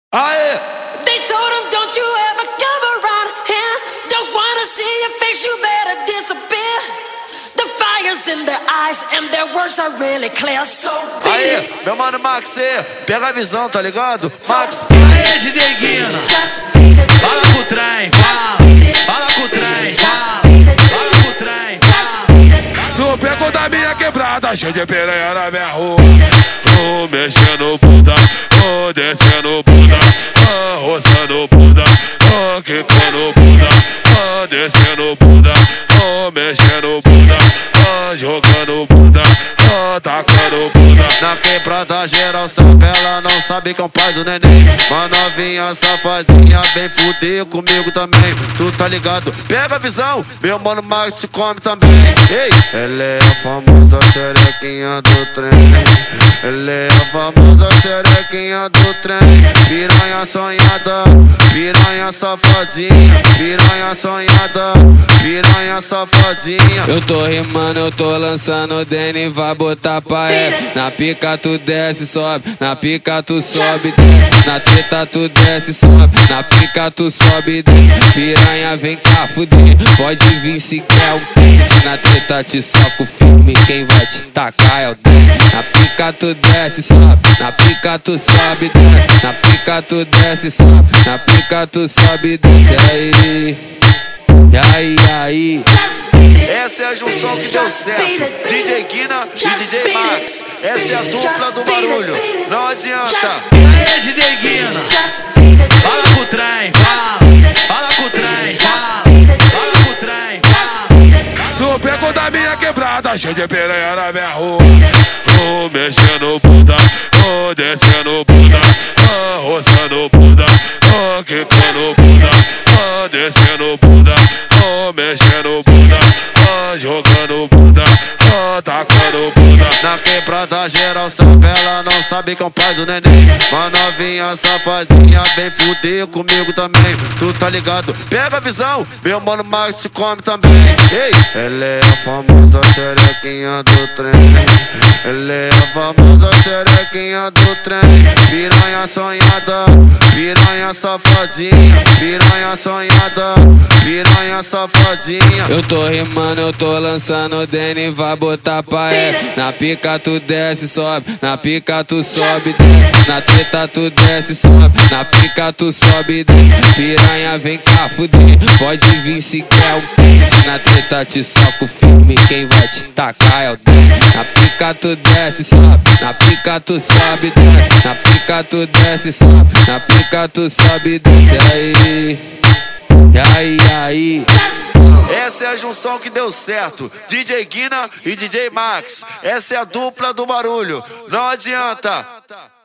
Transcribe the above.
Aê! They told him, don't you ever come around here. Don't wanna see your face, you better disappear. The fire's in their eyes and their words are really clear. So Aê, meu mano Max, pega a visão, tá ligado? Max. Aê, DJ Guina, fala com o trem, fala com o trem, fala com o trem. No beco da minha quebrada, cheio de piranha na minha rua. Mexendo bunda, descendo bunda, roçando bunda, quicando bunda, descendo bunda, mexendo bunda, jogando bunda, tacando bunda. Na quebrada geral sabe, ela não sabe que é um pai do neném. Uma novinha safadinha vem fuder comigo também. Tu tá ligado? Pega a visão, meu mano Max se come também. Ei, ela é a famosa xerequinha do trem. Ela é a famosa xerequinha do trem. Piranha sonhada, piranha safadinha. Piranha sonhada, piranha safadinha. Eu tô rimando, eu tô lançando o Dene, vai botar pra ela. Na pica tu desce, sobe, na pica tu sobe, desce. Na treta tu desce, sobe, na pica tu sobe, desce. Piranha vem cá fuder, pode vir se quer um pente. Na treta te soco firme, quem vai te tacar é o Dene. Na pica tu desce, sobe, na pica tu sobe, desce. Na pica tu desce, sobe, na pica tu sobe, desce. Aí. Essa é a junção que deu certo. DJ Guina e DJ Max. Essa é a dupla do barulho. Não adianta. Aê, DJ Guina, fala com o trem, fala com o trem, fala com o trem. No beco da minha quebrada, cheio de piranha na minha rua. Mexendo bunda, descendo bunda, roçando bunda, quicando bunda, descendo bunda, mexendo bunda, jogando bunda, tacando bunda. Na quebrada geral sabe, ela não sabe que é um pai do neném. Uma novinha safadinha vem fuder comigo também. Tu tá ligado? Pega a visão, meu mano Max se come também. Ei, ela é a famosa xerequinha do trem. Ela é a famosa xerequinha do trem. Piranha sonhada, piranha safadinha. Piranha sonhada, piranha safadinha. Eu tô rimando, eu tô lançando o Dene, vai botar pra ela. Na pica tu desce, sobe, na pica tu sobe, desce. Na treta tu desce, sobe, na pica tu sobe, desce. Piranha vem cá fuder, pode vir se quer um pente. Na treta te soco firme, quem vai te tacar é o Dene. Na pica tu desce, sobe, na pica tu sobe, desce. Na pica tu desce, sobe, na pica tu sobe, desce. Aí. Essa é a junção que deu certo. DJ Guina e DJ Max. Essa é a dupla do barulho. Não adianta.